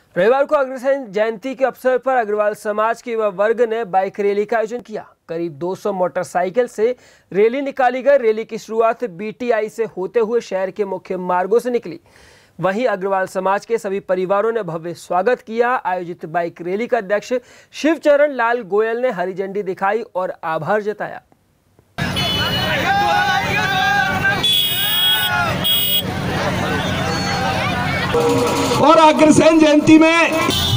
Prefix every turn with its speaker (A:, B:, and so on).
A: रविवार को अग्रसेन जयंती के अवसर पर अग्रवाल समाज के युवा वर्ग ने बाइक रैली का आयोजन किया। करीब 200 मोटरसाइकिल से रैली निकाली गई। रैली की शुरुआत बीटीआई से होते हुए शहर के मुख्य मार्गों से निकली। वहीं अग्रवाल समाज के सभी परिवारों ने भव्य स्वागत किया। आयोजित बाइक रैली का अध्यक्ष शिवचरण लाल गोयल ने हरी झंडी दिखाई और आभार जताया।
B: और अग्रसेन जयंती में